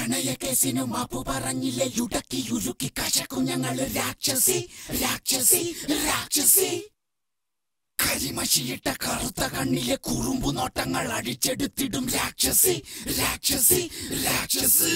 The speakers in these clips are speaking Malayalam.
പ്രണയകേസിനു മാപ്പു പറഞ്ഞില്ലേ യുടക്കി യുരുക്കി കശക്കും ഞങ്ങള് രാക്ഷസി രാക്ഷസി രാക്ഷസി കരിമഷിയിട്ട കറുത്ത കണ്ണിലെ കുറുമ്പു നോട്ടങ്ങൾ അടിച്ചെടുത്തിടും രാക്ഷസി രാക്ഷസി രാക്ഷസി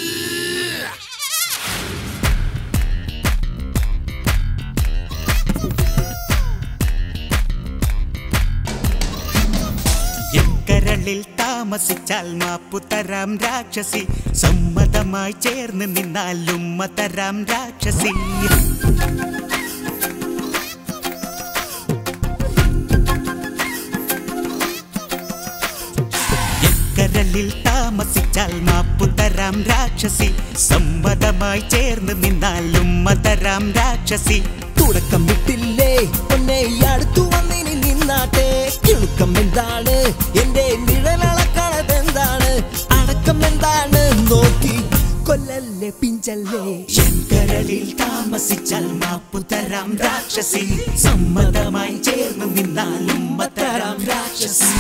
കരളിൽ താമസിച്ചാൽ മാപ്പു തരാം രാക്ഷസി സമ്മതമായി ചേർന്ന് നിന്നാലും തരാം രാക്ഷസി കരളിൽ താമസിച്ചാൽ മാപ്പു തരാം രാക്ഷസി സമ്മതമായി ചേർന്ന് നിന്നാലും തരാം രാക്ഷസി തുടക്കം വിട്ടില്ലേ ഒന്നേ അടുത്തു വന്നിനി നിന്നാട്ടെ കിളുക്കം എന്താണ് എന്റെ നിഴലളക്കണതെന്താണ് അടക്കം എന്താണ് നോക്കി കൊല്ലല്ലേ പിഞ്ചല്ലേ കരളിൽ താമസിച്ചാൽ മാപ്പു തരാം രാക്ഷസി സമ്മതമായി ചേർന്ന് നിന്നാലും തരാം രാക്ഷസി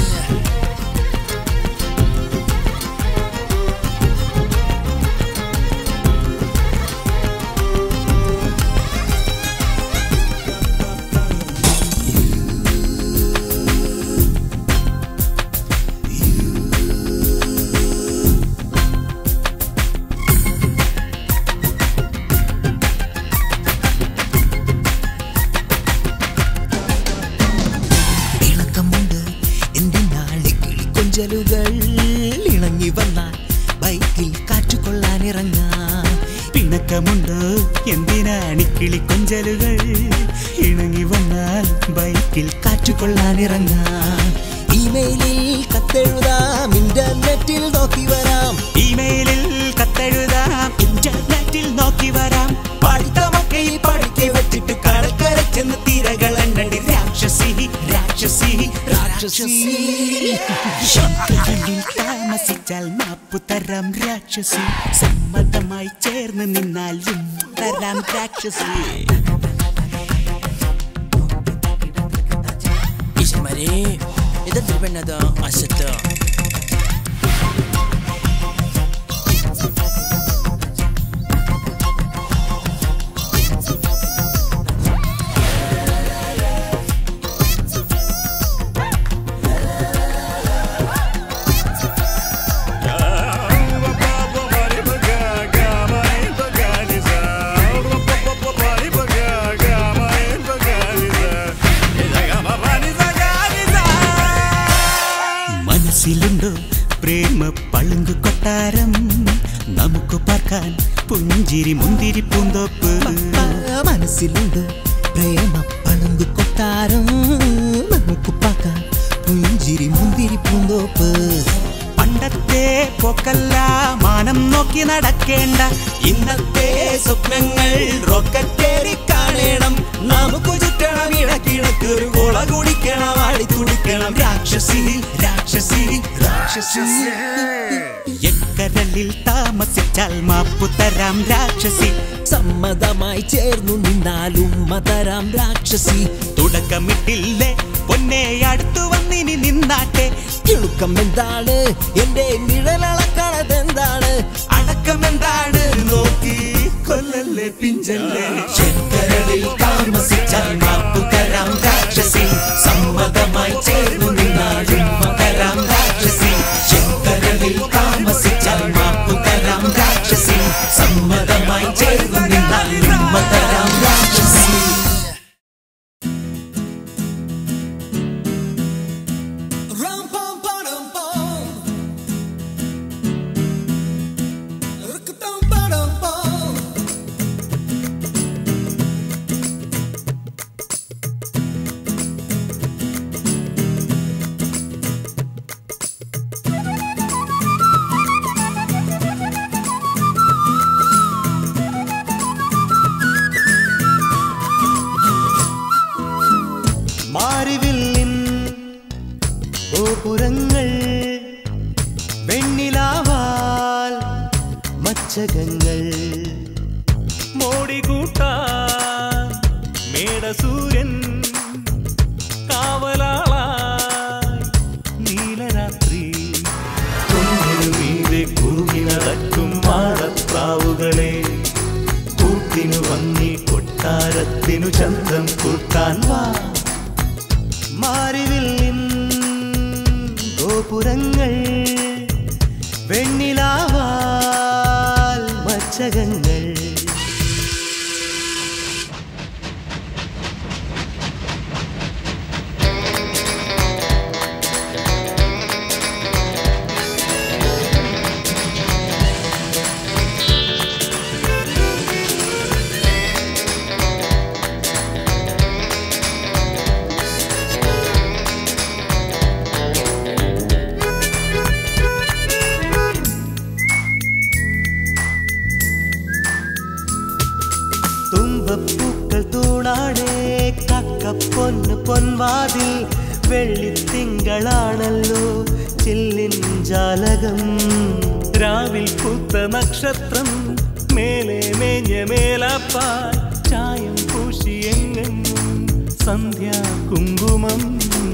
ഇണങ്ങി വന്നാൽ ബൈക്കിൽ കാറ്റുകൊള്ളാനിറങ്ങാം പിണക്കമുണ്ട് എന്തിനാണ് കിളിക്കൊഞ്ചലുകൾ ഇണങ്ങി വന്നാൽ ബൈക്കിൽ കാറ്റുകൊള്ളാനിറങ്ങാം ഇമെയിലിൽ കത്തെഴുതാം ഇന്റർനെറ്റിൽ നോക്കി വരാം ഇമെയിലിൽ കത്തെഴുതാം ഇന്റർനെറ്റിൽ നോക്കി വരാം പഠിത്തമൊക്കെ പഠിക്കെ വെച്ചിട്ട് കടക്കര ചെന്ന് തിരകൾ എണ്ണി രാക്ഷസി രാക്ഷസി രാക്ഷസി താമസിച്ചാൽ മാപ്പു തരാം രാക്ഷസി സമ്മതമായി ചേർന്ന് നിന്നാലും തരാം രാക്ഷസി ഈശ്വരന്മാരെ ഇതെന്തൊരു പെണ്ണത് അശത്ത് മനസ്സിലുണ്ടോ പ്രേമ പളുങ്കു കൊട്ടാരം നമുക്ക് പാർക്കാൻ പുഞ്ചിരി മുന്തിരി പൂന്തോപ്പ് മനസ്സിലുണ്ട് പ്രേമ പളുങ്കു കൊട്ടാരം നമുക്ക് പാർക്കാൻ പുഞ്ചിരി മുന്തിരി പൂന്തോപ്പ് പണ്ടത്തെ പോക്കല്ല മാനം നോക്കി നടക്കേണ്ട ഇന്നത്തെ സ്വപ്നങ്ങൾ റോക്കറ്റേറി കാണണം നമുക്ക് ചുറ്റണം ഇടക്കിടക്ക് ഒരു കോള കുടിക്കണം ആടി തുടിക്കണം രാക്ഷസി രാക്ഷസി രാക്ഷസി കരളിൽ താമസിച്ചാൽ മാപ്പു തരാം രാക്ഷസി സമ്മതമായി ചേർന്നു നിന്നാലും തരാം രാക്ഷസി തുടക്കമിട്ടില്ലേ പൊന്നെ അടുത്തു വന്നിനി നിന്നാട്ടെ കിളുക്കം എന്താണ് എന്റെ നിഴലളക്കണതെന്താണ് അടക്കം എന്താണ് നോക്കി കൊല്ലല്ലേ പിഞ്ചല്ലേ കരളിൽ താമസിച്ചാൽ മാപ്പു തരാം രാക്ഷസി സമ്മതമായി ചേർന്നു നിന്നാലും തരാം രാക്ഷസി കരളിൽ താമസിച്ചാൽ മാപ്പു തരാം രാക്ഷസി സമ്മതമായി ചേർന്നു നിന്നാലും തരാം രാക്ഷസി മാറിവില്ലിൻ ഗോപുരങ്ങൾ വെണ്ണിലാവാൽ മച്ചകങ്ങൾ മോടികൂട്ടാൻ മേടസൂര്യൻ കാവലാളായി നീലരാത്രി കുറുകി നടക്കും കൊട്ടാരത്തിനു ചന്തം കൂട്ടാൻ വാ. മാരിവില്ലിൻ ഗോപുരങ്ങൾ വെണ്ണിലാവാൽ മച്ചകങ്ങൾ തുമ്പപ്പൂക്കൾ തൂണാടേ കക്കപ്പൊന്ന് പൊൻവാതിൽ വെള്ളിത്തിങ്കളാണല്ലോ ചില്ലിൻ ജാലകം. രാവിൽ പൂത്ത നക്ഷത്രം മേലെ മേഞ്ഞ മേലാപ്പാൽ ചായം പൂശിയെങ്ങും സന്ധ്യാ കുങ്കുമം.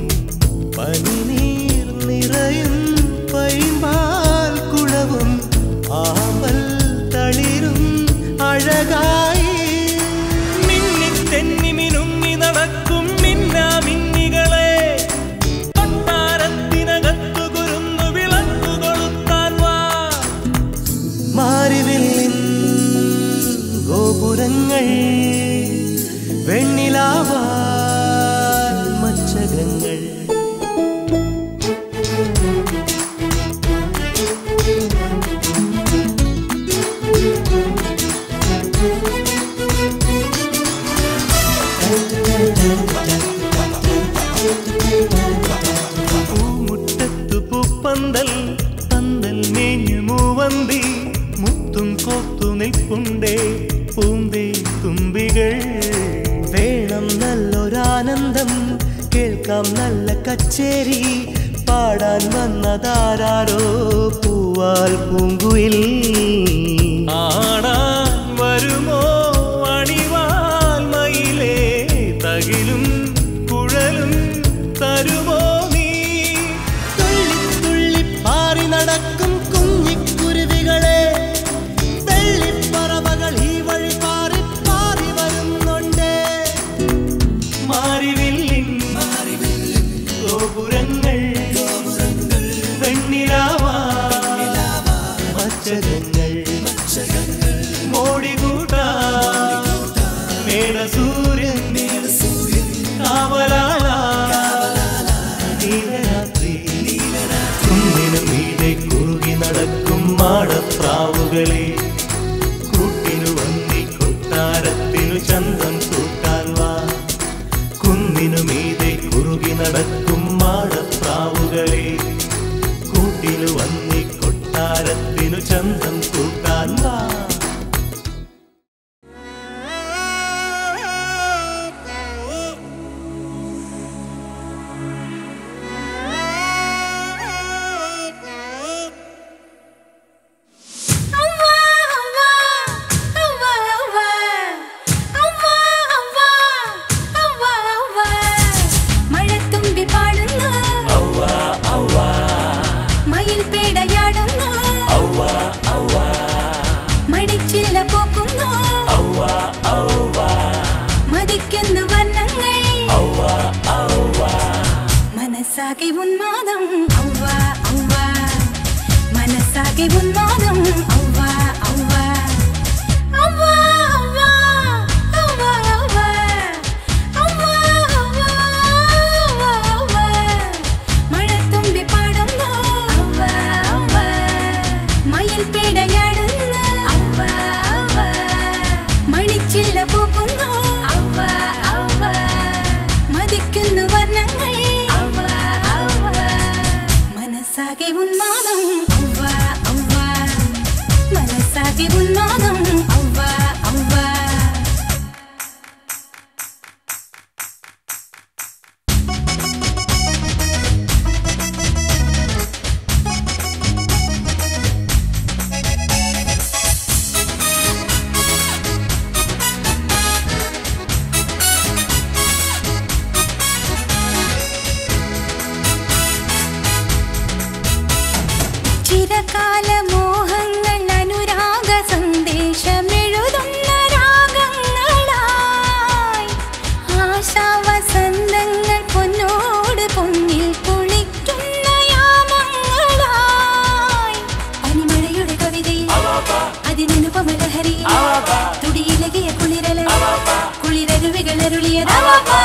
പനിനീർ നിറയും പൈമ്പാൽ കുളവും ആമ്പൽ തളിരും അഴകായി തെന്നിമിനുങ്ങി നടക്കും മിന്നാമിന്നികളെ കൊട്ടാരത്തിനകത്തു കുരുന്നു വിളക്കു കൊളുത്താൻ വാ. മാരിവില്ലിൻ ഗോപുരങ്ങൾ വെണ്ണിലാവാൽ മച്ചകങ്ങൾ പൂമുറ്റത്തു പൂപ്പന്തൽ പന്തൽ മേഞ്ഞു മൂവന്തി മുത്തും കോത്തു നിൽപ്പുണ്ടേ പൂന്തേ തുമ്പികൾ. വേണം നല്ലൊരാനന്ദം കേൾക്കാം നല്ല കച്ചേരി പാടാൻ വന്നതാരോ പൂവാൽ പൂങ്കുയിൽ. ആടാൻ വരുമോ അണിവാൽ മയിലേ തകിലും കുഴലും തരുമോ നീ. തുള്ളി തുള്ളി പാറി നടക്കും കുഞ്ഞിക്കുരുവികളെ വെള്ളിപ്പറവകൾ ഈ വഴി പാറി പാറി വരുന്നുണ്ട്. മാരിവില്ലിൻ ഗോപുരങ്ങൾ വെണ്ണിലാവാൽ മച്ചകങ്ങൾ മോടികൂട്ടാ മേടസൂര്യൻ നീലരാത്രി. കുന്നിനു മീതെ കുറുകി നടക്കും മാടപ്രാവുകളെ കൂട്ടിനു വന്നി കൊട്ടാരത്തിനു ചന്തം കൂട്ടാൻ വാ. കുന്നിനു മീതെ കുറുകി നടക്കും മാടപ്രാവുകളെ കൂട്ടിനു വന്നി കൊട്ടാരത്തിനു ചന്തം കൂട്ടാൻ വാ. മനസാകെ ഉന്മാദം ഔവ ഔവ മനസാകെ ഉന്മാദം ഔവ ഔവ ഔവ ഔവ ഔവ ഔവ ഔവ ഔവ മഴത്തുമ്പി പാടുന്നു ഔവ ഔവ മയിൽ പേടയാടുന്നു ഔവ ഔവ മണിച്ചില്ല പൂക്കുന്നു ഔവ ഔവ മതിക്കുന്നു വർണ്ണങ്ങൾ മനസാകെ ഉന്മാദം ഔവ ഔവ മനസാകെ ഉന്മാദം ഔവ ഔവ. ചിരകാല മോഹങ്ങൾ അനുരാഗ സന്ദേശം അതിനനുപമലഹരി തുടിയിലകിയ കുളിരല കുളിരരുവികളരുളിയതാ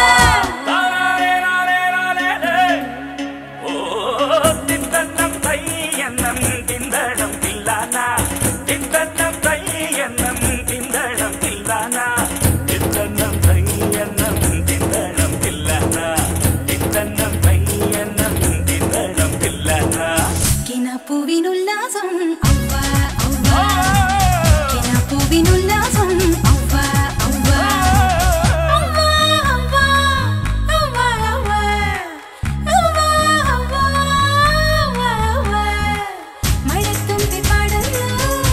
പൂവിനുല്ലാസം അവ്വ അവ്വ പൂവിനുല്ലാസം അവ്വ അവ്വ അവ്വ അവ്വ അവ്വ അവ്വ അവ്വ അവ്വ മഴത്തുമ്പി പാടുന്നു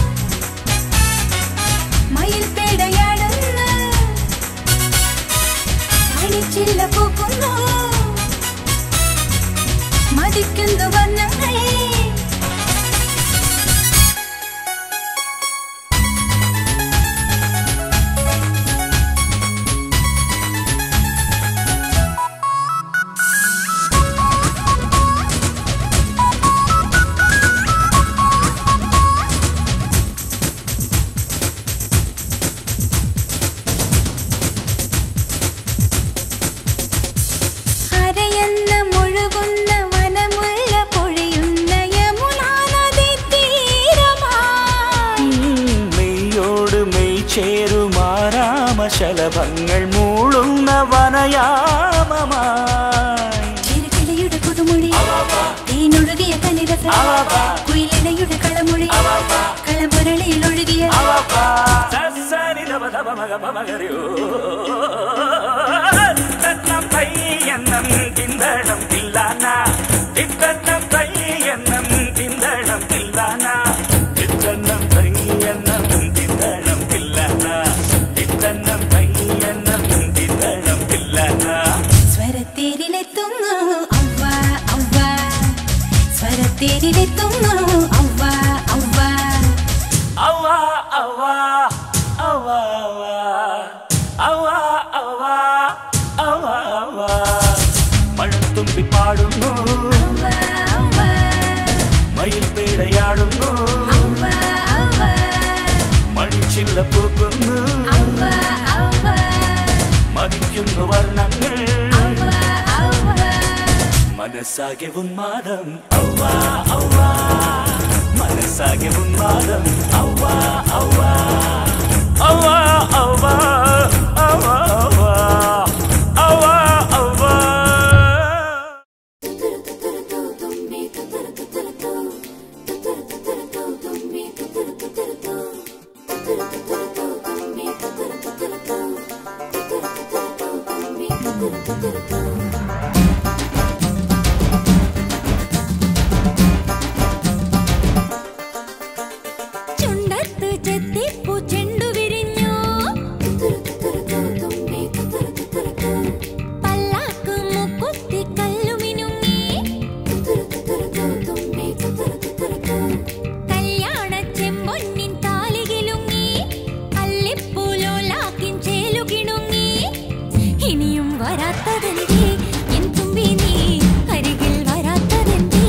മയിൽ പേടയാടുന്നു മണിച്ചില്ല പൂക്കുന്നു മതിക്കുന്നു വർണ്ണങ്ങൾ ശലഭങ്ങൾ മൂളുന്ന വനയാമമായി ചിരകിളിയുടെ പുതുമൊഴി തേനൊഴുകിയ കനിരസ കുയിലിടയുടെ കളമൊഴി കളമുരളിയിൽ ഒഴുകിയ സ്വരത്തേരിലെത്തുന്നു അവ്വ അവ്വ സ്വരത്തേരിലെത്തുന്നു അവ്വ അവ്വ അവ്വ അവ്വ അവ്വ അവ്വ അവ്വ അവ്വ അവ്വ മഴത്തുമ്പി പാടുന്നു മയിൽ പേടയാടുന്നു മണിച്ചില്ല പൂക്കുന്നു മതിക്കുന്നു വർണ്ണങ്ങൾ മനസ്സാകെ ഉന്മാദം അവ്വ അവ്വ മനസ്സാകെ ഉന്മാദം അവ്വ അവ്വ അവ്വ അവ്വ അവ്വ അവ്വ അവ്വ ചുണ്ടത്ത് ചെത്തിപ്പൂ ചെണ്ടു വിരിഞ്ഞു പല്ലാക്ക് മുക്കുത്തി കല്ലുമിനുങ്ങി കല്യാണ ചെമ്പൊന്നിൻ താലികിലുങ്ങി അല്ലിപ്പൂലോലാക്കിൻ ചേലുകിണുങ്ങി ഇനിയും വരാത്തതെന്തേ എൻ തുമ്പി നീ അരികിൽ വരാത്തതെന്തേ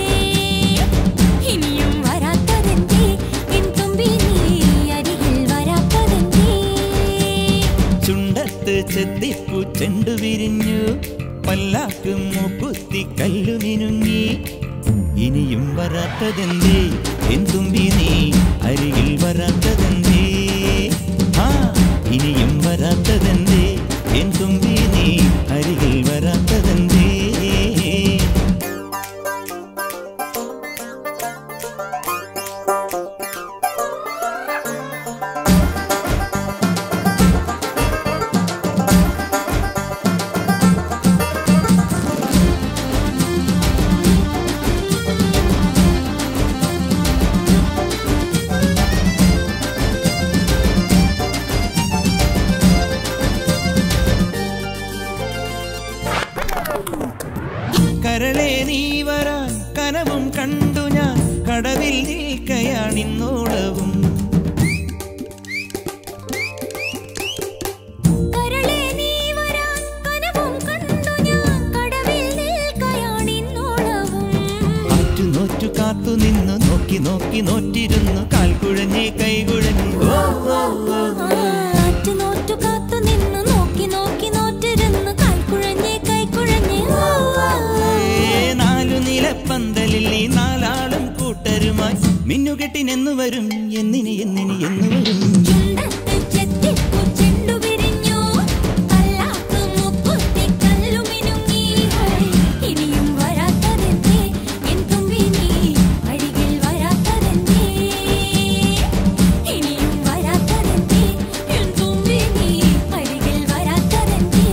ഇനിയും വരാത്തതെന്തേ എൻ തുമ്പി നീ അരികിൽ വരാത്തതെന്തേ ചുണ്ടത്ത് ചെത്തിപ്പൂ ചെണ്ടു വിരിഞ്ഞു പല്ലാക്ക് മൂക്കുത്തി കല്ലു മിനുങ്ങി ഇനിയും വരാത്തതെന്തേ എൻ തുമ്പി നീ അരികിൽ വരാത്തതെന്തേ ഇനിയും വരാത്തതെന്തേ എൻ തുമ്പി നീ അരികിൽ വരാത്തതെന്തേ പൊന്നുകെട്ടിനെന്നു വരും എന്നിനി എന്നിനി എന്നു വരും ചുണ്ടത്ത് ചെത്തിപ്പൂ ചെണ്ടു വിരിഞ്ഞു കല്ലാക്ക് മുക്കുത്തി കല്ലുമിനുങ്ങി ഇനിയും വരാത്തതെന്തേ എൻ തുമ്പി നീ അരികിൽ വരാത്തതെന്തേ ഇനിയും വരാത്തതെന്തേ എൻ തുമ്പി നീ അരികിൽ വരാത്തതെന്തേ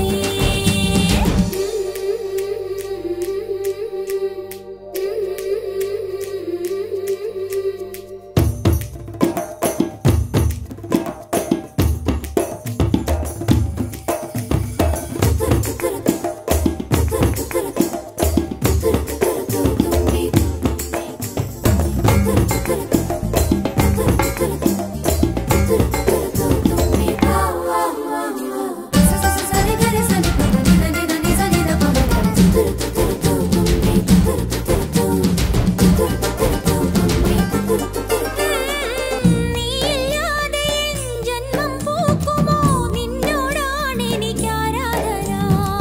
നീയില്ലാതെ ജന്മം പൂക്കുമോ നിന്നോടാണ് എനിക്ക് ആരാധന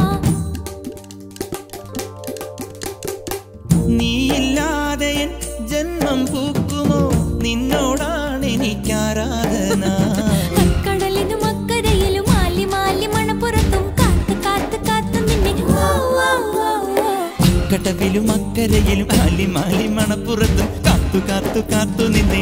നീയില്ലാതെ എൻ ജന്മം പൂക്കുമോ നിന്നോടാണ് എനിക്കാരാധന കടലിനും അക്കരയിലും മാലി മാലി മണപ്പുറത്തും കാത്ത് കാത്ത് കാത്ത് നിന്നെ കടവിലും അക്കരയിലും മാലി മാലി മണപ്പുറത്തും കാത്തു കാത്തു കാത്തു നിന്നെ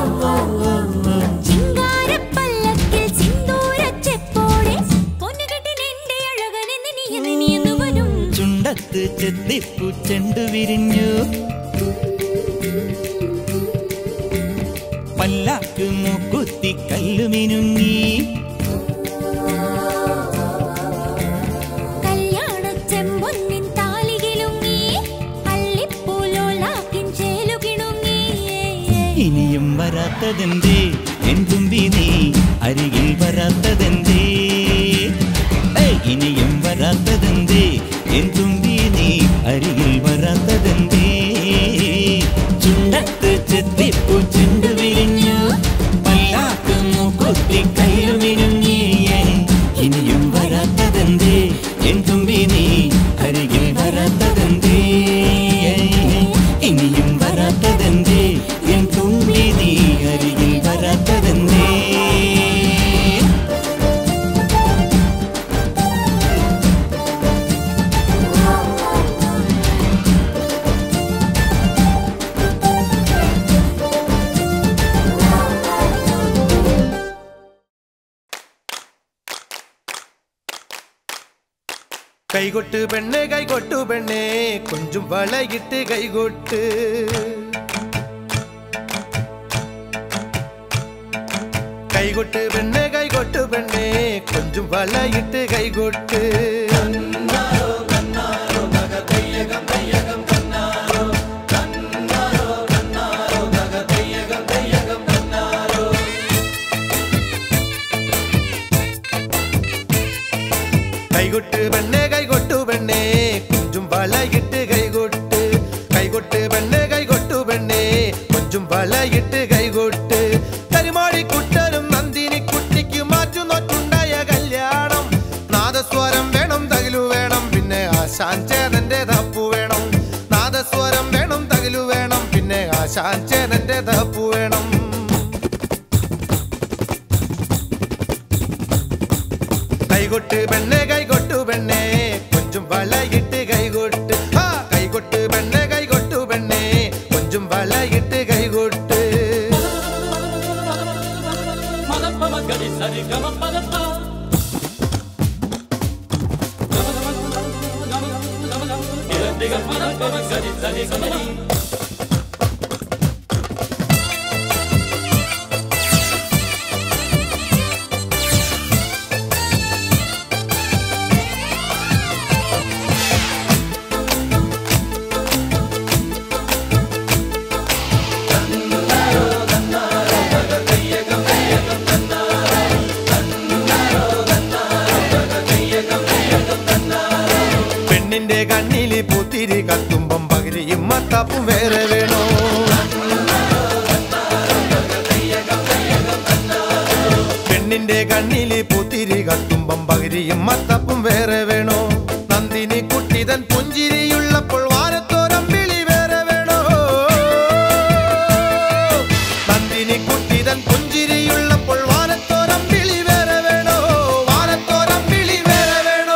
ചിങ്കാരപ്പല്ലക്കിൽ സിന്ദൂരച്ചെപ്പോടെ പൊന്നുകെട്ടിനെന്റെ അഴകനെ നിനിയെന്നു വരും ചുണ്ടത്ത് ചെത്തിപ്പൂ ചെണ്ടു വിരിഞ്ഞു പല്ലാക്ക് മൂക്കുത്തി കല്ലുമിനുങ്ങി കല്യാണച്ചെമ്പൊന്നിൻ താലികിലുങ്ങി അള്ളിപ്പൂലോലാക്കിൻ ചേലുകിണുങ്ങി ഇനിയും വരാത്തതെന്തേ എൻ തുമ്പി നീ അരികിൽ വരാത്തതെന്തേ ഇനിയും വരാത്തതെന്തേ എൻ തുമ്പി നീ അരികിൽ വരാത്തതെന്തേ ചുണ്ടത്ത് ചെത്തിപ്പൂ ചെണ്ടു വിരിഞ്ഞു പല്ലാക്ക് മൂക്കുത്തി കയ്യിലുമിനുങ്ങി ഇനിയും വരാത്തതെന്തേ എൻ തുമ്പി നീ അരികിൽ വരാത്തതെന്തേ ഇനിയും വരാത്തതെന്തേ എൻ തുമ്പി നീ അരികിൽ വരാത്തതെന്തേ കൈകൊട്ട് പെണ്ണെ കൈകൊട്ടു പെണ്ണെ കൊഞ്ചും വളയിട്ട് കൈകൊട്ട് കൈകൊട്ട് പെണ്ണെ കൈകൊട്ടു പെണ്ണെ കൊഞ്ചും വളയിട്ട് കൈകൊട്ട് കൈകൊട്ട് പെണ്ണെ കൈകൊട്ടു പെണ്ണെ കൊഞ്ചും വളയിട്ട് കൈകൊട്ട് കൈകൊട്ട് പെണ്ണെ കൈകൊട്ടു പെണ്ണെ കൊഞ്ചും വളയിട്ട് കൈകൊട്ട് കരിമാടിക്കുട്ടനും നന്ദിനി കുട്ടിക്ക് മാറ്റുന്നൊറ്റുണ്ടായ കല്യാണം നാദസ്വരം വേണം തകിലു വേണം പിന്നെ ആശാഞ്ചേതന്റെ തപ്പു വേണം നാദസ്വരം വേണം തകിലു വേണം പിന്നെ ആശാഞ്ചേതന്റെ തപ്പു വേണം കൈകൊട്ട് പെണ്ണെ കൈകൊട്ടു പെണ്ണെ കൊഞ്ചും വളയിട്ട് കൈകൊട്ട് കൈകൊട്ട് പെണ്ണെ കൈകൊട്ടു പെണ്ണെ കൊഞ്ചും വളയിട്ട് കൈകൊട്ട് പെണ്ണിന്റെ കണ്ണില് പൂത്തിരി കത്തുമ്പം പകിരിയും മത്താപ്പും വേറെ വേണോ പെണ്ണിന്റെ കണ്ണില് പൂത്തിരി കത്തുമ്പം പകിരിയും മത്താപ്പും വേറെ വേണോ നന്ദിനി കുട്ടിതൻ പുഞ്ചിരിയുള്ളപ്പോൾ വാരത്തോരം വിളി വേറെ വേണോ പുഞ്ചിരിയുള്ളപ്പോൾ വാനത്തോരം വിളി വേറെ വേണോ വാനത്തോരം വിളി വേറെ വേണോ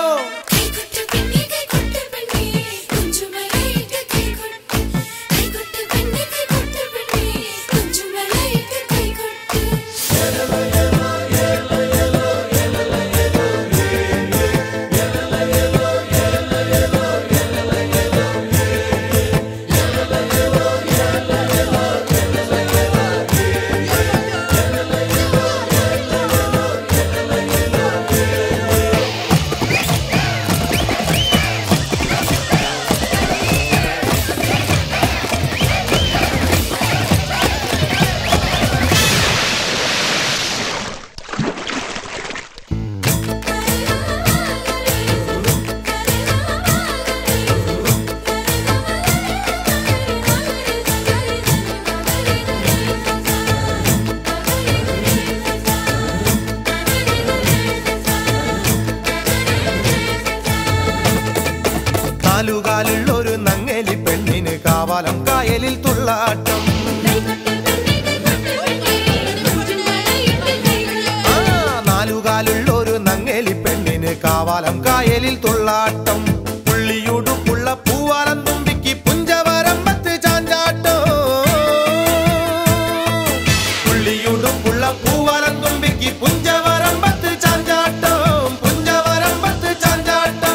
നാലുകാലുള്ളൊരു നങ്ങേലി പെണ്ണിന് കാവാലം കായലിൽ തുള്ളാട്ടം നാലുകാലുള്ളൊരു നങ്ങേലി പെണ്ണിന് കാവാലം കായലിൽ തുള്ളാട്ടം പുള്ളിയുടുപ്പുള്ള പൂവാലം തുമ്പിക്ക് പുഞ്ചവരമ്പത്ത് ചാഞ്ചാട്ടോ പുള്ളിയുടുപ്പുള്ള പൂവാലം തുമ്പിക്ക് പുഞ്ചവരമ്പത്ത് ചാഞ്ചാട്ടം പുഞ്ചവരമ്പത്ത് ചാഞ്ചാട്ടം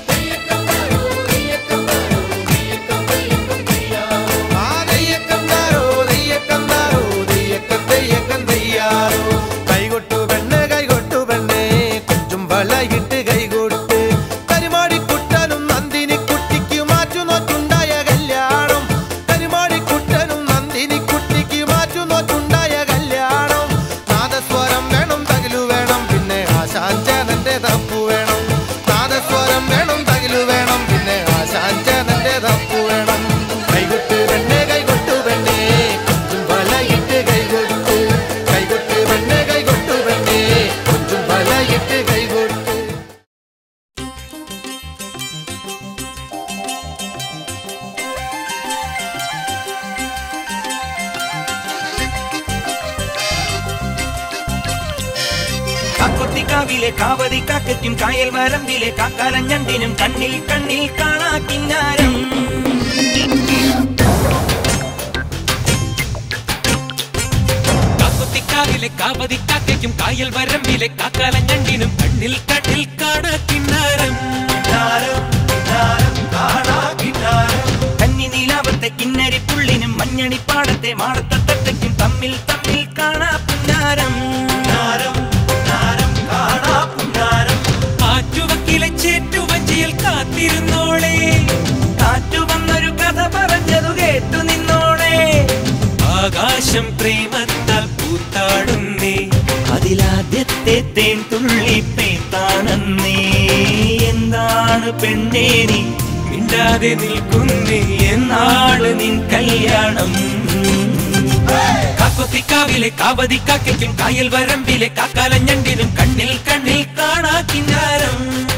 കൈകൊട്ടു പെണ്ണെ കൊഞ്ചും വളയിട്ട് കൈകൊട്ട് കരിമാടിക്കുട്ടനും നന്ദിനി കുട്ടിക്ക് മാറ്റുനോറ്റുണ്ടായ കല്യാണം കരിമാടിക്കുട്ടനും നന്ദിനി കുട്ടിക്ക് മാറ്റുനോറ്റുണ്ടായ കല്യാണം നാദസ്വരം വേണം തകിലു വേണം പിന്നെ ആശാഞ്ചേനന്റെ തപ്പു വേണം നാദസ്വരം വേണം തകിലു വേണം പിന്നെ ആശാഞ്ചേനന്റെ തപ്പു വേണം കൈകൊട്ട് പെണ്ണെ കൊഞ്ചും വളയിട്ട് കൈകൊട്ട് കൈകൊട്ട് പെണ്ണെ കൊഞ്ചും വളയിട്ട് കൈകൊട്ട് കാക്കൊത്തിക്കാവിലെ കാവതി കാക്കയ്ക്കും കായൽ വരമ്പിലെ കാക്കാലഞ്ഞണ്ടിനും കണ്ണിൽ കണ്ണിൽ കാണാ കിന്നാരം കാക്കൊത്തിക്കാവിലെ കാവതി കാക്കയ്ക്കും കായൽ വരമ്പിലെ കാക്കാലഞ്ഞണ്ടിനും കണ്ണിൽ കണ്ണിൽ കാണാ കിന്നാരം കന്നി നീലാവത്തെ കിന്നരി പുള്ളിനും മഞ്ഞണിപ്പാടത്തെ മാടത്തട്ടയ്ക്കും തമ്മിൽ തമ്മിൽ കാണാ പുന്നാരം ആറ്റുവക്കിലെ ചേറ്റുവഞ്ചിയിൽ കാത്തിരുന്നോളെ കാറ്റു വന്നൊരു കഥ പറഞ്ഞതു കേട്ടു നിന്നോളെ ആകാശം പ്രേമത്താൽ പൂത്താടുന്നേ അതിലാദ്യത്തെ തേൻ തുള്ളി പേത്താണെന്നേ എന്താണ് പെണ്ണേ നീ മിണ്ടാതെ നിൽക്കുന്നേ എന്നാണ് നിൻ കല്യാണം കാക്കൊത്തിക്കാവിലെ കാവതി കാക്കയ്ക്കും കായൽ വരമ്പിലെ കാക്കാലഞ്ഞണ്ടിനും കണ്ണിൽ കണ്ണിൽ കാണാ കിന്നാരം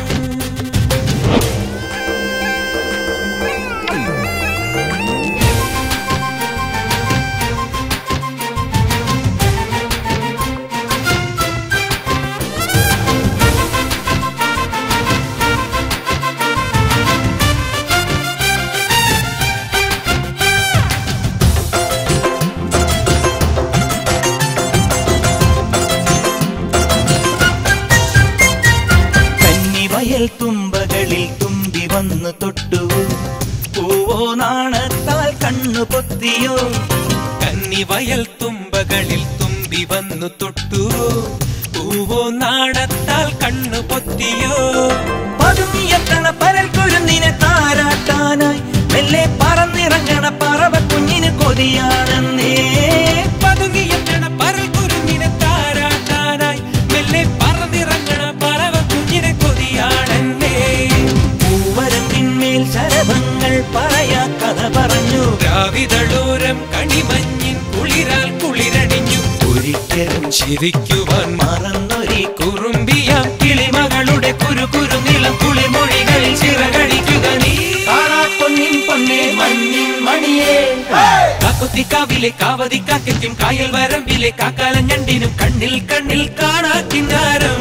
തുമ്പകളിൽ തുമ്പി വന്നു തൊട്ടു പൂവോ നാണത്താൽ കണ്ണു പൊത്തിയോ കന്നിവയൽ തുമ്പകളിൽ തുമ്പി വന്നു തൊട്ടു പൂവോ നാണത്താൽ കണ്ണു പൊത്തിയോ പതുങ്ങിയെത്തണ പരൽ കുരുന്നിനെ താരാട്ടാനായി മെല്ലെ പറന്നിറങ്ങണ പറവ കുഞ്ഞിന് കൊതിയാണെന്നേ പതുങ്ങിയെത്തണ പരൽ കുരുന്നിനെ താരാട്ടാനായി മെല്ലെ പറന്നിറങ്ങണ പറവ കുഞ്ഞിനെ കൊതിയാണെന്നേ പൂവരമ്പിന്മേൽ ശരഭങ്ങൾ പറയാ കഥ പറഞ്ഞു രാവിതളോരം കണിമഞ്ഞിൻ കുളിരാൽ കുളിരണിഞ്ഞു ഒരിക്കലും ചിരിക്കുവാൻ മറന്നൊരു കുറുമ്പിയാം കിളിമകളുടെ കുരു നിളം കുളിമൊഴികളിൽ ചിറകടിക്കുക നീ പൊന്നിൻ പൊന്നേ മണ്ണിൻ മണിയേ കാക്കത്തിക്കാവിലെ കാവതിക്കാക്കയ്ക്കും കായൽ വരമ്പിലെ കാക്കാലഞ്ഞണ്ടിനും കണ്ണിൽ കണ്ണിൽ കാണാ കിന്നാരം.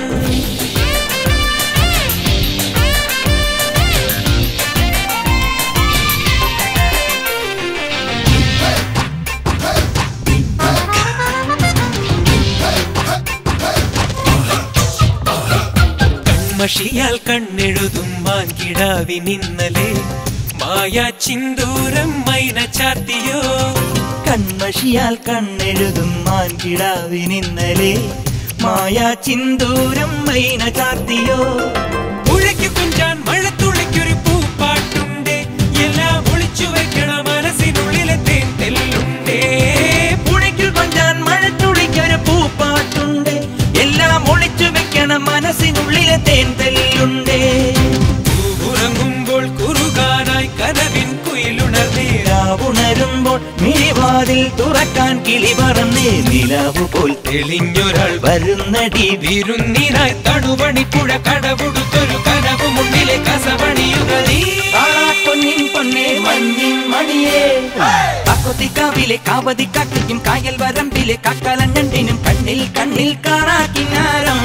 കൺമഷിയാൽ കണ്ണെഴുതും മാൻകിടാവിനിന്നലെ മായാ ചിന്തൂരം മൈന ചാത്തിയോ. കൺമഷിയാൽ കണ്ണെഴുതും മാൻകിടാവിനിന്നലെ മായാ ചിന്തൂരം മൈന ചാത്തിയോ. പുഴയ്ക്ക് കുഞ്ചാൻ മഴത്തുള്ളിക്കൊരു പൂപ്പാട്ടുണ്ടേ, എല്ലാം ഒളിച്ചു വെക്കണ മനസ്സിനുള്ളിലെ തേൻ തെല്ലുണ്ടേ. പുഴയ്ക്ക് കൊഞ്ചാൻ മഴത്തുള്ളിക്കൊരു പൂപ്പാട്ടുണ്ടേ, എല്ലാം ഒളിച്ചു വെക്കണ മനസ്സിനുള്ളിലെ തേൻ തെല്ലുണ്ടേ. ഉറങ്ങുമ്പോൾ കുറുകാനായി കനവിൻ കുയിലുണർന്നേ, ഉണരുമ്പോൾ മിഴിവാതിൽ തുറക്കാൻ കിളി പറന്നേ. നിലാവു പോൽ തെളിഞ്ഞൊരാൾ വരുന്നടി വിരുന്നിനായി തടുവണിപ്പുഴ കടപുടുത്തൊരു കനവ് മുന്നിലെ കസവണിയുക നീ. പൊന്നിൻ പൊന്നേ മഞ്ഞിൻ മണിയേ. കാക്കത്തിക്കാവിലെ കാവതിക്കാക്കയ്ക്കും കായൽ വരമ്പിലെ കാക്കാലഞ്ഞണ്ടിനും കണ്ണിൽ കണ്ണിൽ കാണാ കിന്നാരം.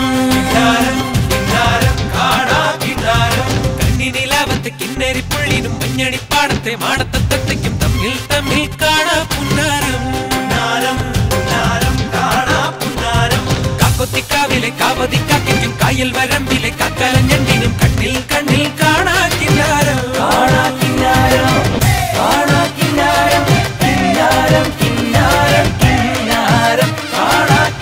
കണ്ണിനിലാവത്തെ കിന്നരിപ്പുള്ളിനും മഞ്ഞണിപ്പാടത്തെ മാടത്തത്തയ്ക്കും തമ്മിൽ തമ്മിൽ കാണാ പുന്നാരം. കാക്കൊത്തിക്കാവിലെ കാവതിക്കാക്കയ്ക്കും കായൽ വരമ്പിലെ കാക്കാലഞ്ഞണ്ടിനും കണ്ണിൽ കണ്ണിൽ കാണാ കിന്നാരം. കാണാ കിന്നാരം, കാണാ കിന്നാരം, കിന്നാരം കിന്നാരം കിന്നാരം കാണാ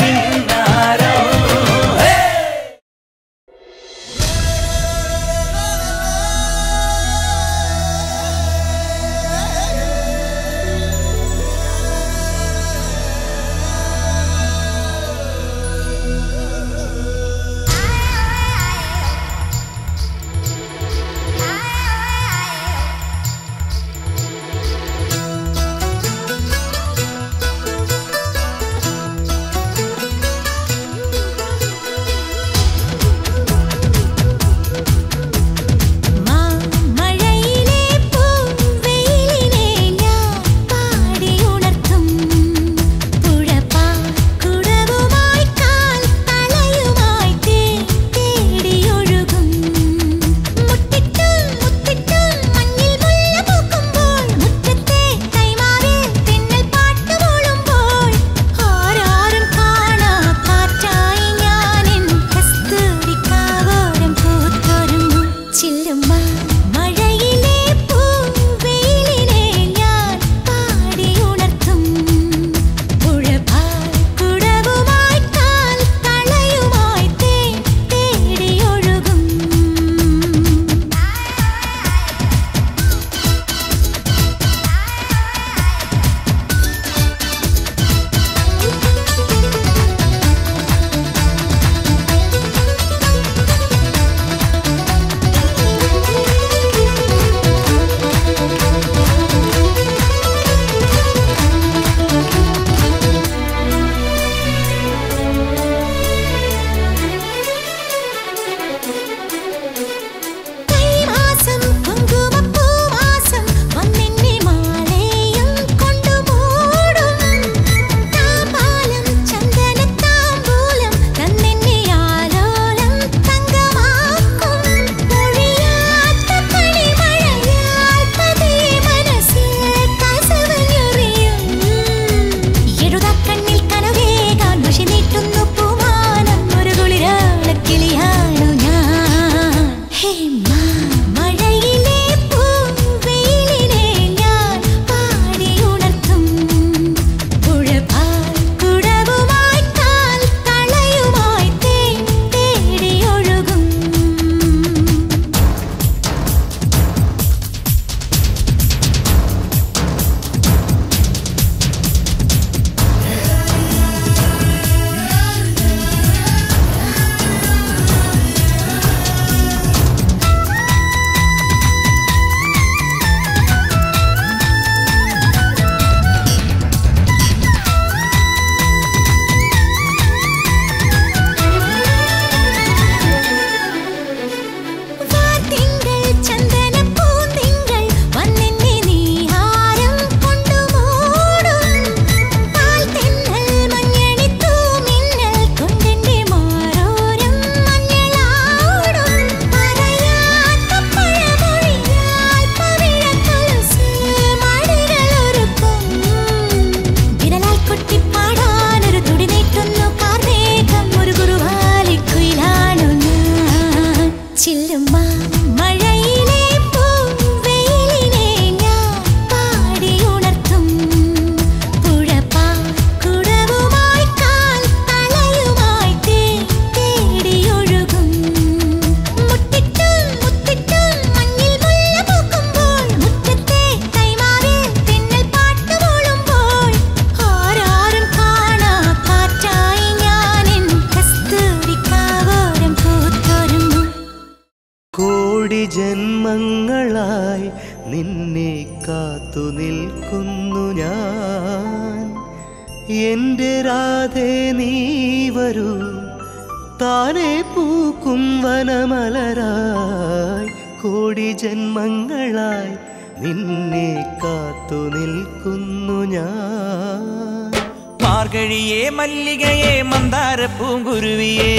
ജന്മങ്ങളായി നിന്നെ കാത്തു നിൽക്കുന്നു ഞാൻ. എൻ്റെ രാധേ നീ വരൂ, താനെ പൂക്കും വനമലരായി. കോടി ജന്മങ്ങളായി നിന്നെ കാത്തു നിൽക്കുന്നു ഞാൻ. മാർഗഴിയേ മല്ലികയെ മന്ദാര പൂങ്കുരുവിയേ,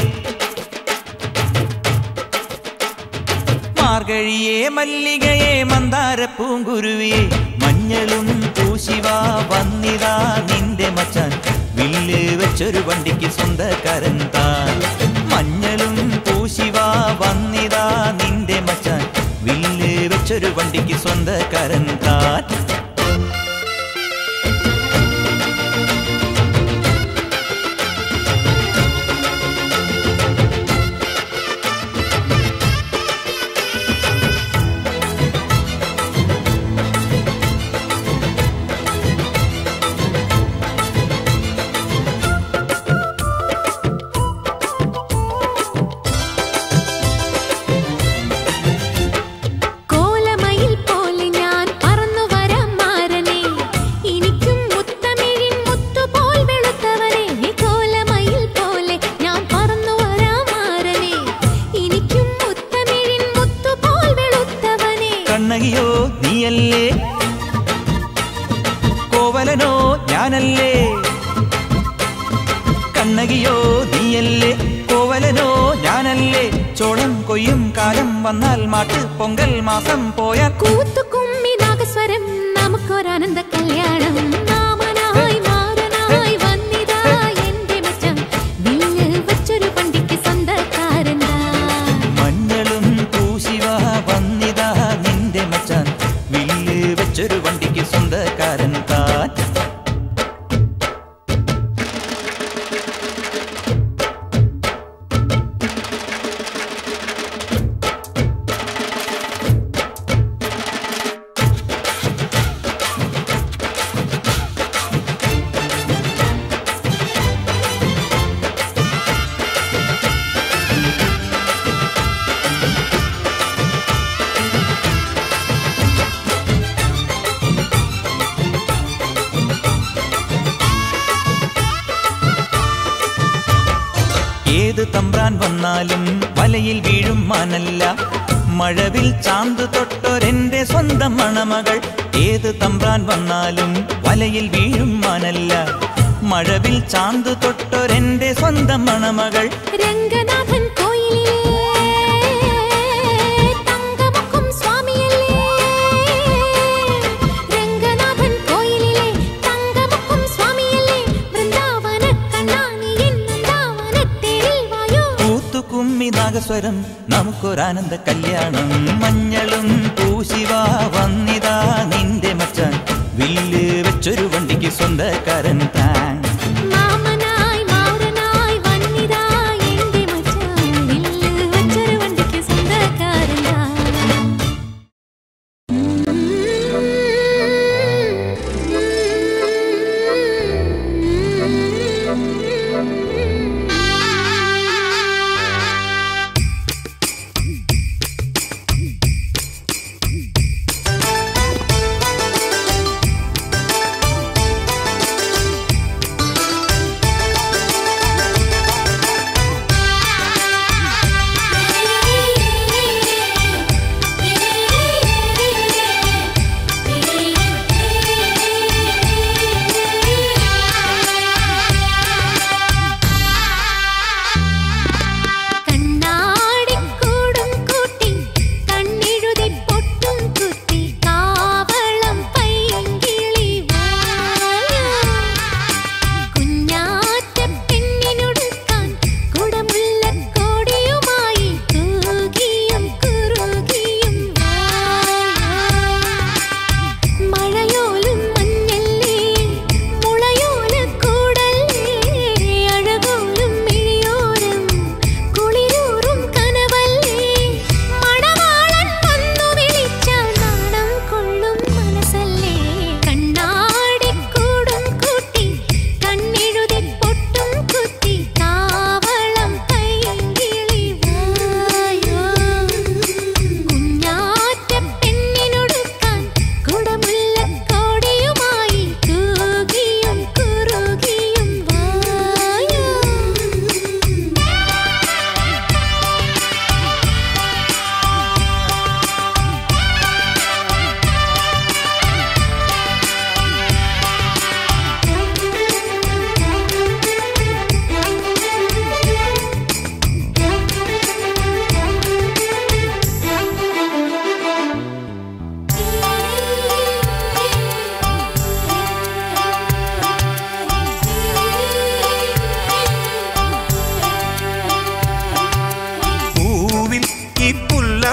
മാർഗഴിയേ മല്ലികയെ മന്ദാര പൂങ്കുരുവിയെ. മഞ്ഞളും പൂശിവാ വന്നിതാ നിന്റെ മച്ചാൻ, വില്ല് വെച്ചൊരു വണ്ടിക്ക് സ്വന്തക്കാരൻ താൻ. മഞ്ഞളും പൂശിവാ വന്നിതാ നിന്റെ മച്ചാൻ, വില്ല് വെച്ചൊരു വണ്ടിക്ക് സ്വന്തക്കാരൻ താൻ. കണ്ണകിയോ നീയല്ലേ, കോവലനോ ഞാനല്ലേ. കണ്ണകിയോ നീയല്ലേ, കോവലനോ ഞാനല്ലേ. ചോളം കൊയ്യും കാലം വന്നാൽ മാട്ട് പൊങ്കൽ മാസം പോയാൽ കൂത്തുകുമ്മി നാഗസ്വരം നമുക്കൊരാനന്ദ കല്യാണം. മാമനായി മാറനായി വന്നിതാ എന്റെ മച്ചം, വില്ല് വച്ചൊരു വണ്ടിക്ക് സ്വന്തക്കാരൻ. മഞ്ഞളും പൂശിവാ വന്നിതാ നിന്റെ മച്ചാൻ, വില്ല് വെച്ചൊരു വണ്ടിക്ക് സ്വന്തക്കാരൻ താൻ. ഏത് തമ്പ്രാൻ വന്നാലും വലയിൽ വീഴും മാനല്ല, മഴവിൽ ചാന്ത് തൊട്ടൊരെന്റെ സ്വന്തം മണമകൾ. ഏത് തമ്പ്രാൻ വന്നാലും വലയിൽ വീഴും മാനല്ല, മഴവിൽ ചാന്ത് തൊട്ടൊരെന്റെ സ്വന്തം മണമകൾ. രംഗനാഥൻ കോയിലിലെ തങ്കമുഖം സ്വാമിയല്ലേ, രംഗനാഥൻ കോയിലിലെ തങ്കമുഖം സ്വാമിയല്ലേ. വൃന്ദാവന കണ്ണാനി വൃന്ദാവനത്തേരിൽ വായോ. കൂത്തുകുമ്മി നാഗസ്വരം നമുക്കൊരാനന്ദ കല്യാണം. മഞ്ഞളും പൂശിവാ വന്നിതാ നിന്റെ മച്ചാൻ, വില്ല് വെച്ചൊരു വണ്ടിക്ക് സ്വന്തക്കാരൻ താൻ. മാമനായി മാറനായി വന്നിതാ എന്റെ മച്ചാൻ, വില്ല് വച്ചൊരു വണ്ടിക്ക് സ്വന്തക്കാരൻ.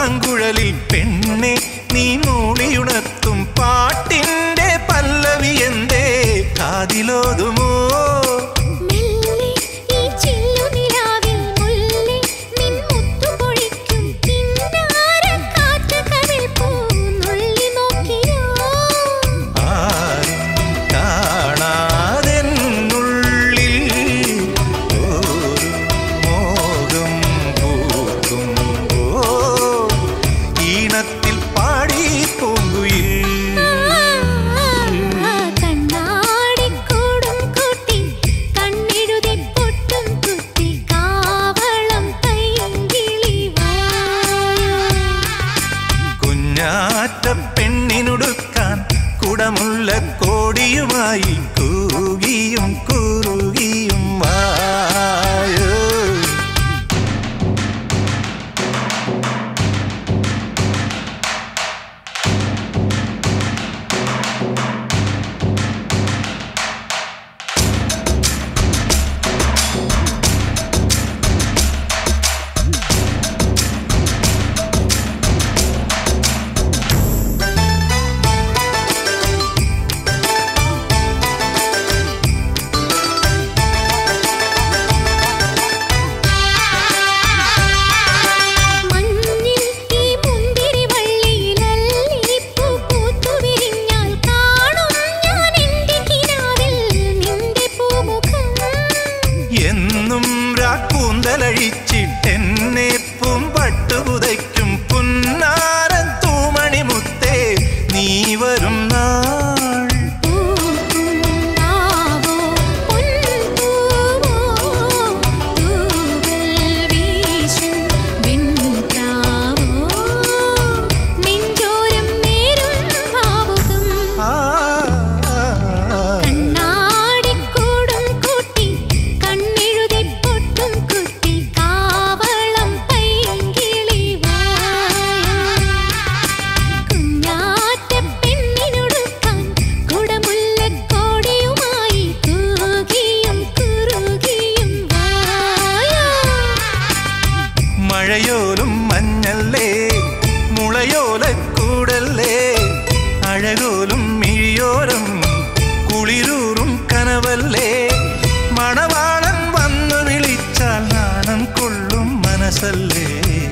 പുല്ലാങ്കുഴലിൽ പെണ്ണെ നീ മൂളിയുണർത്തും പാട്ടിന്റെ പല്ലവി എന്തേ കാതിലോതുമോ? പെണ്ണിനുടുക്കാൻ കുടമുള്ള കോടിയുമായി കൂകിയും കുറുകിയും വായോ. കൂന്തലഴിച്ചിട്ടെന്നെ പൂമ്പട്ടു പുതയ്ക്കും പുന്നാരൻ തൂമണിമുത്തേ നീ വരും നാൾ. മഴയോലും മഞ്ഞല്ലേ മുളയോലക്കൂടല്ലേ അഴകോലും മിഴിയോരം കുളിരൂറും കനവല്ലേ മണവാളൻ വന്നു വിളിച്ചാൽ നാണം കൊള്ളും മനസ്സല്ലേ.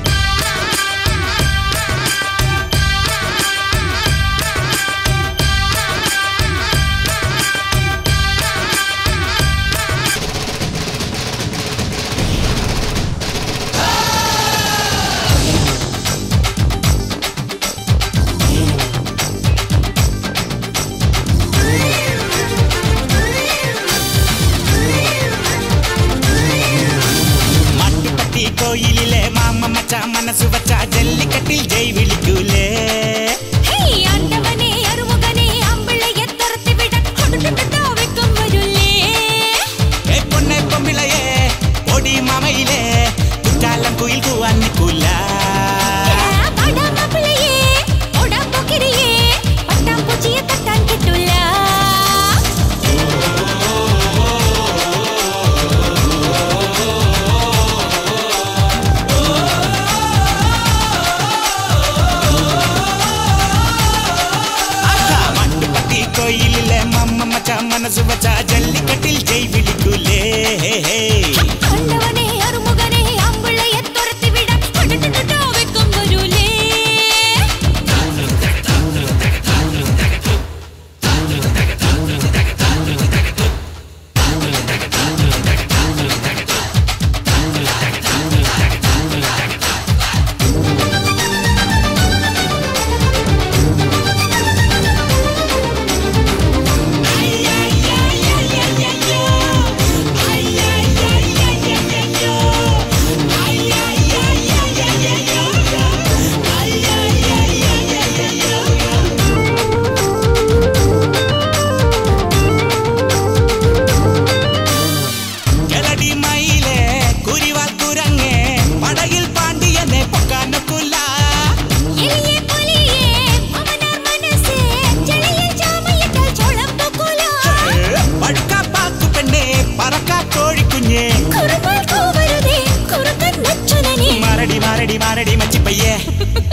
കോയിലിലെ മാമ മച്ച മനസ്സു വച്ച ജല്ലിക്കട്ടിൽ ജയ് വിളിക്കൂലേ. പൊന്നെ പൊമ്പിളയെ ഓടി മാമയിലെ കുറ്റാലം കുയിൽ കൂവാൻ നിൽക്കൂല. കോയിലിലെ മമ്മ മച്ച മനസ്സു വച്ച ജല്ലിക്കട്ടിൽ ജയ് വിളിക്കൂലേ. മാരടി മാരടി മാരടി മച്ചിപ്പയ്യേ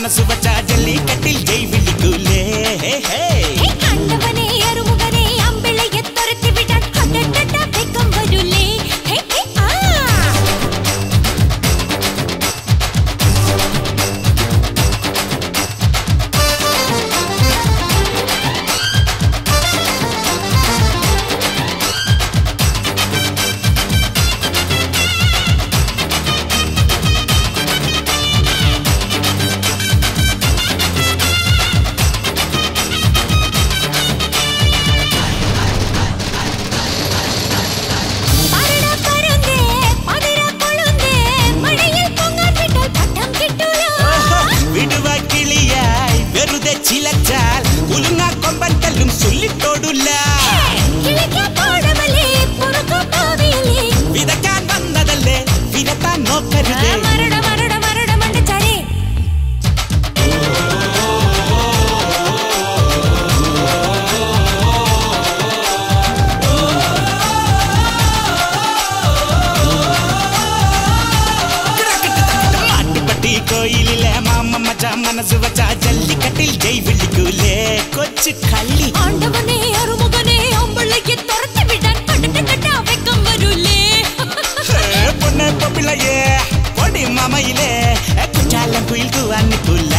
മനസ്സ് വച്ച ജല്ലിക്കട്ടിൽ ജയ് വിളിക്കൂലേ. കണ്ടവനെ അറുമുഖനെ അമ്പിളയെ തുരത്തി വിടാൻ വേഗം വരൂലേ. ചിലച്ചാൽ ഉലുങ്ങ കൊമ്പൻ തല്ലും ചൊല്ലിട്ടോടില്ല. വിതയ്ക്കാൻ വന്നതല്ലേ വിരത്താൻ നോക്കരുത്. മാട്ടുപട്ടി കോയിലിലെ മാമ മച്ച മനസ്സ് വച്ച ജല്ലിക്കട്ടിൽ ജയ് വിളിക്കൂലേ. കൊച്ചു കള്ളി ആണ്ടവനെ അറുമുഖനെ അമ്പിളയെ തുരത്തി വിടാൻ വേഗം വരൂലേ. പൊന്നെ പൊപ്പിളയെ പൊടി മാമയിലെ കുറ്റാലം കുയിൽ കൂവാൻ നിൽക്കൂല.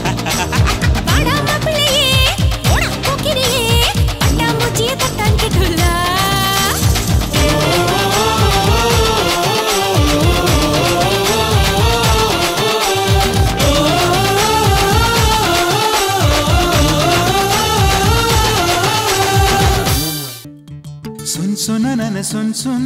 തട്ടാൻ കിട്ടൂല. सुन सुननन सुन सुन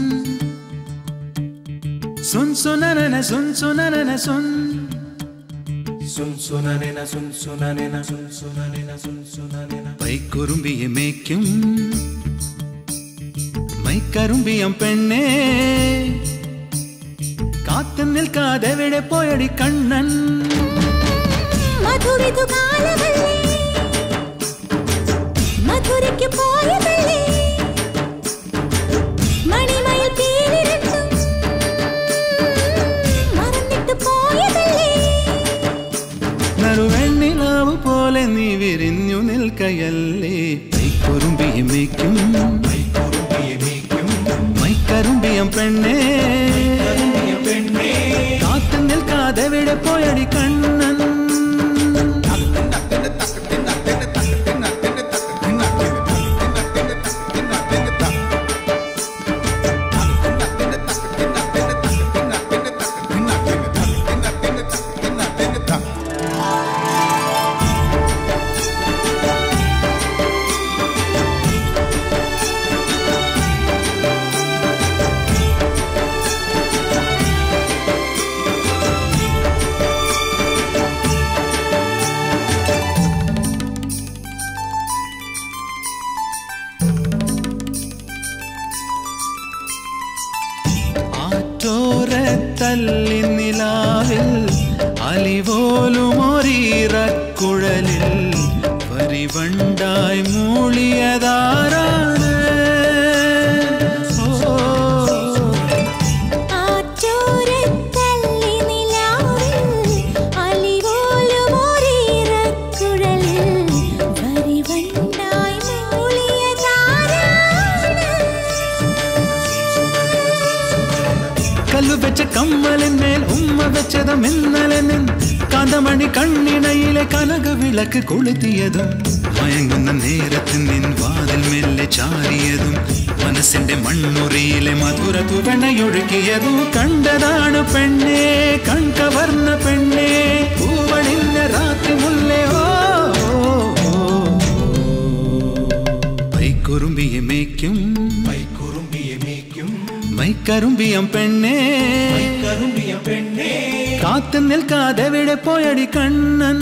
सुन सुननन सुन सुननन सुन सुन सुननन सुन सुननन सुन सुननन सुन सुननन പൈക്കുറുമ്പിയെ മേയ്ക്കും മൈക്കറുമ്പിയം പെണ്ണേ കാത്തു നിൽക്കാതെ എവിടെ പോയടി കണ്ണൻ. മധുരിതു കാലവല്ലേ മധുരയ്ക്ക് പോയതല്ലേ മണിമയിൽ പീലിരണ്ടും മറന്നിട്ട് പോയതല്ലേ. നറുവെണ്ണിലാവ് പോലെ നീ വിരിഞ്ഞു നിൽക്കയല്ലേ. പൈക്കുറുമ്പിയെ മേയ്ക്കും മൈക്കറുമ്പിയം പെണ്ണേ കാത്തു നിൽക്കാതെ എവിടെ പോയടി കണ്ണൻ. തല്ലി നിലാവിൽ അലിപോലുമൊരീറക്കുഴലിൽ പരിവണ്ടായി മൂളിയതാരാണ്. കല്ലു വെച്ച കമ്മലിന്മേൽ ഉമ്മ വെച്ചതും ഇന്നലെ നിൻ കാന്തമണി കണ്ണിണയിലെ കനക വിളക്ക് കൊളുത്തിയതും മയങ്ങുന്ന നേരത്തിൽ നിൻ വാതിൽ മെല്ലെ ചാരിയതും മനസ്സിന്റെ മണ്ണുറിയിലെ മധുര തുവണയൊഴുക്കിയതും കണ്ടതാണ് പെണ്ണേ കൺകവർന്ന പെണ്ണേ പൂവണിഞ്ഞ രാത്രി മുല്ലേ. പൈക്കുറുമ്പിയെ മേയ്ക്കും മൈക്കറുമ്പിയം പെണ്ണേ കാത്തു നിൽക്കാതെ എവിടെ പോയടി കണ്ണൻ.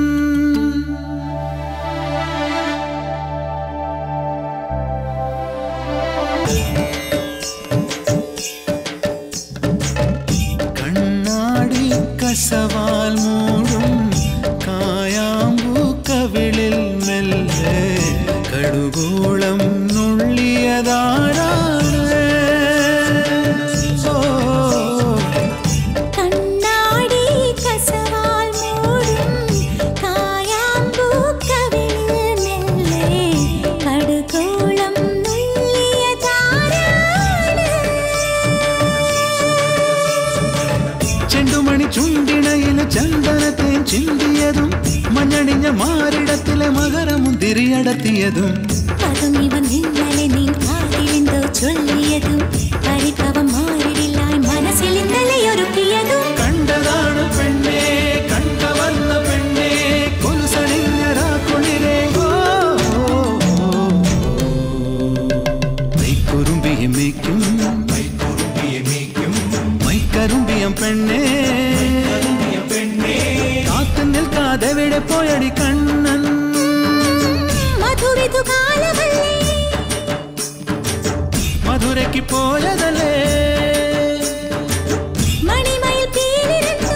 കണ്ണാടി കസവാൽ മൂടും കായാമ്പൂ കവിളിൽ മെല്ലെ കടുകോളം നുള്ളിയതാരാണ്. കണ്ണാടി കസവാൽ മൂടും ചെണ്ടുമണി ചുണ്ടിണയില് ചന്ദനത്തേൻ ചിന്തിയതും മഞ്ഞണിഞ്ഞ മാറിടത്തിലെ മകരമുന്തിരിയടത്തിയതും പതുങ്ങിവൻ ഇന്നലെ നീ കാതിലെന്തോ ചൊല്ലിയതും പരിഭവം മാറിടില്ലായി മനസ്സിൽ ഇന്നലെ ഒരുക്കിയതും കണ്ടതാണ് പെണ്ണേ കണ്ടവന്ന പെണ്ണേ കൊലുസണിഞ്ഞരാക്കുളിരേ മൈക്കുറുമ്പിയെ മേയ്ക്കും മൈക്കരുമ്പിയം പെണ്ണേ കാത്തു നിൽക്കാതെ വിടെ പോയടി കണ്ണൻ മധുരയ്ക്ക് പോയതല്ലേ മണിമയിൽ പേരിരുന്നു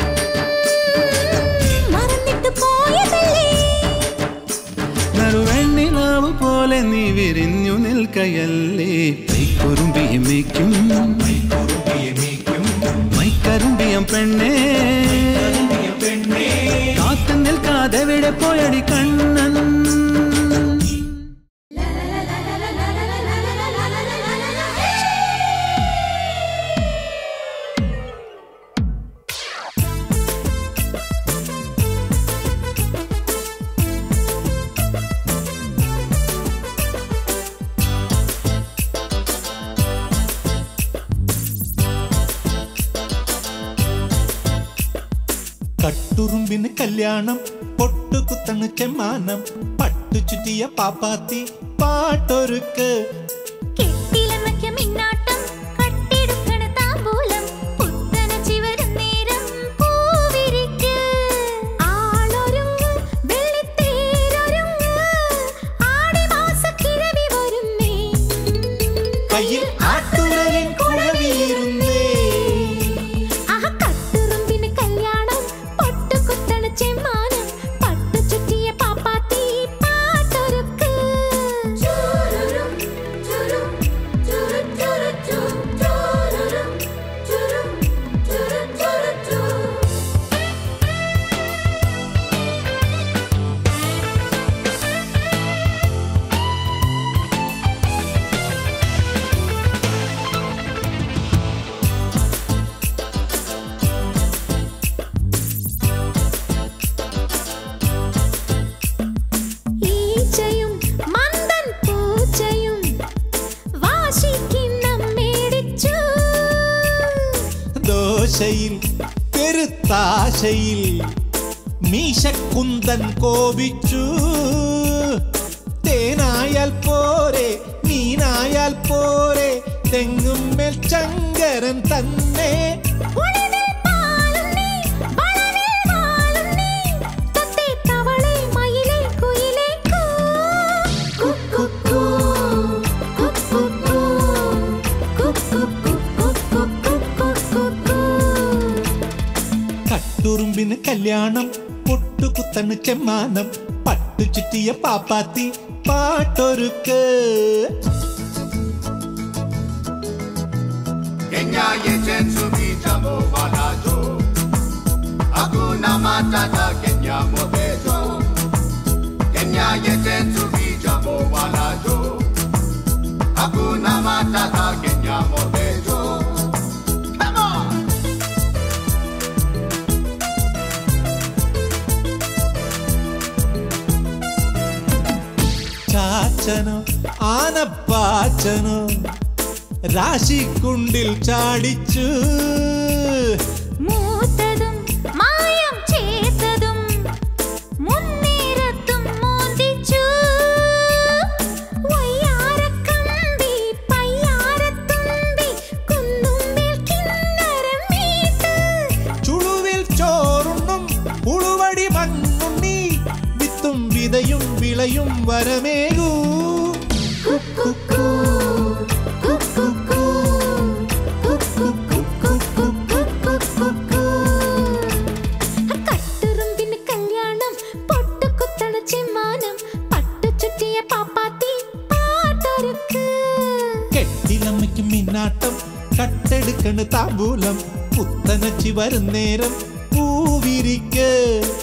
മറന്നിട്ട് പോയതല്ലേ നറുവെണ്ണിലാവ് പോലെ നീ വിരിഞ്ഞു നിൽക്കയല്ലേ മൈക്കുറുമ്പിയെ മേയ്ക്കും മൈക്കരുമ്പിയം പെണ്ണേ കാത്തു നിൽക്കാതെ വിടെ പോയടി കണ്ണൻ കട്ടുറുമ്പിന് കല്യാണം പൊട്ടുകുത്തണ് ചെമ്മാനം പട്ടു ചുറ്റിയ പാപ്പാത്തി പാട്ടൊരുക്ക് കെട്ടിലമയ്ക്ക മിന്നാട്ടം കട്ടെടുക്കണ താമ്പൂലം പുത്തനച്ചി വരും നേരം പൂവിരിക്ക് ആളൊരുങ്ങ് വെള്ളിത്തേരൊരുങ്ങ് ആടിമാസക്കിഴവി വരുന്നേ കയ്യിൽ ആട്ടുരൻ കുഴവിയിരുന്നേ ചെമ്മാനം പട്ടു ചുറ്റിയ പാപ്പാത്തി പാട്ടൊരുക്ക് ദോശയിൽ പെരുത്താശയിൽ മീശക്കുന്തൻ കോപിച്ചു തേനായാൽ പോരെ മീനായാൽ പോരെ തെങ്ങുമ്മേൽ ചങ്കരൻ തന്നെ കട്ടുറുമ്പിന് കല്യാണം പൊട്ടുകുത്തണ് ചെമ്മാനം പട്ടു ചുറ്റിയ പാപ്പാത്തി പാട്ടൊരുക്ക് Kenya yetu bijamo walajo Hakuna matata Kenya mobejo Kenya yetu bijamo walajo Hakuna matata Kenya mobejo Come on ചാച്ചനോ ആനപ്പാച്ചനോ രാശിക്കുണ്ടിൽ ചാടിച്ചു മൂത്തതും മായം ചേത്തതും മുന്നേരത്തും മോന്തിച്ചു വയ്യാരക്കമ്പി പയ്യാരത്തുമ്പി കുന്നുമ്മേൽ കിന്നരം മീട്ട് ചുളുവിൽ ചോറുണ്ണും ഉളുവടി മണ്ണുണ്ണി വിത്തും വിതയും വിളയും വരമേകൂ കട്ടുറുമ്പിന് കല്യാണം പൊട്ടുകുത്തണ ചെമ്മാനം പട്ടു ചുറ്റിയ പാപ്പാത്തി പാട്ടൊരുക്ക് കെട്ടിലമ്മയ്ക്ക് മിന്നാട്ടം കട്ടെടുക്കണ് താമ്പൂലം പുത്തനച്ചി വരും നേരം പൂവിരിക്ക്